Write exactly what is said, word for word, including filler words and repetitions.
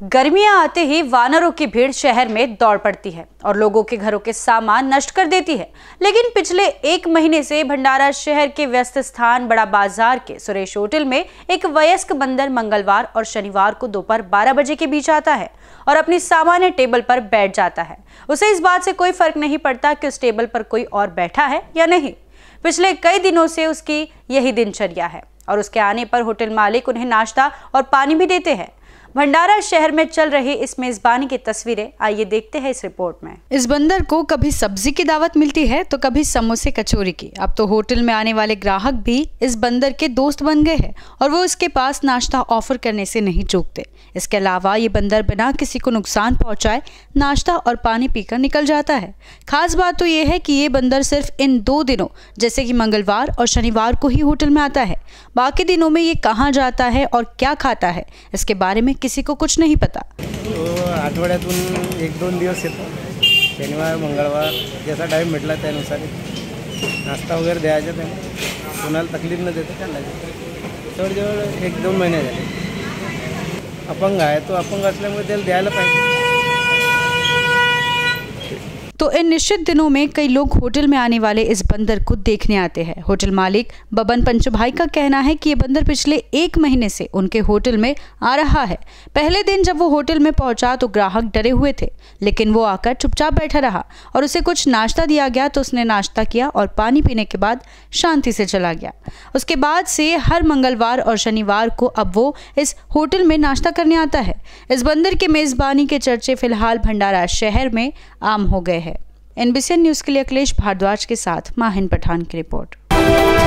गर्मियां आते ही वानरों की भीड़ शहर में दौड़ पड़ती है और लोगों के घरों के सामान नष्ट कर देती है। लेकिन पिछले एक महीने से भंडारा शहर के व्यस्त स्थान बड़ा बाजार के सुरेश होटल में एक वयस्क बंदर मंगलवार और शनिवार को दोपहर बारह बजे के बीच आता है और अपनी सामान्य टेबल पर बैठ जाता है। उसे इस बात से कोई फर्क नहीं पड़ता कि उस टेबल पर कोई और बैठा है या नहीं। पिछले कई दिनों से उसकी यही दिनचर्या है और उसके आने पर होटल मालिक उन्हें नाश्ता और पानी भी देते हैं। भंडारा शहर में चल रही इस मेजबानी की तस्वीरें आइए देखते हैं इस रिपोर्ट में। इस बंदर को कभी सब्जी की दावत मिलती है तो कभी समोसे कचौरी की। अब तो होटल में आने वाले ग्राहक भी इस बंदर के दोस्त बन गए हैं और वो इसके पास नाश्ता ऑफर करने से नहीं चूकते। इसके अलावा ये बंदर बिना किसी को नुकसान पहुंचाए नाश्ता और पानी पीकर निकल जाता है। खास बात तो ये है कि ये बंदर सिर्फ इन दो दिनों जैसे कि मंगलवार और शनिवार को ही होटल में आता है। बाकी दिनों में ये कहाँ जाता है और क्या खाता है इसके बारे में किसी को कुछ नहीं पता। तो आठवड्यातून एक दोन दिवस येतो, शनिवार मंगळवार जसा टाइम भेटला त्यानुसार नाश्ता वगैरे द्यायचा त्यांना, कोणाला तकलीफ न देता चालायचं। जवळजवळ एक दोन महिने झाले। अपंग आहे तो, अपंग असल्यामुळे त्याला द्यायला पाहिजे। तो इन निश्चित दिनों में कई लोग होटल में आने वाले इस बंदर को देखने आते हैं। होटल मालिक बबन पंचभाई का कहना है कि ये बंदर पिछले एक महीने से उनके होटल में आ रहा है। पहले दिन जब वो होटल में पहुंचा तो ग्राहक डरे हुए थे, लेकिन वो आकर चुपचाप बैठा रहा और उसे कुछ नाश्ता दिया गया तो उसने नाश्ता किया और पानी पीने के बाद शांति से चला गया। उसके बाद से हर मंगलवार और शनिवार को अब वो इस होटल में नाश्ता करने आता है। इस बंदर के मेजबानी के चर्चे फिलहाल भंडारा शहर में आम हो गए हैं। एनबीसी न्यूज़ के लिए अखिलेश भारद्वाज के साथ माहिन पठान की रिपोर्ट।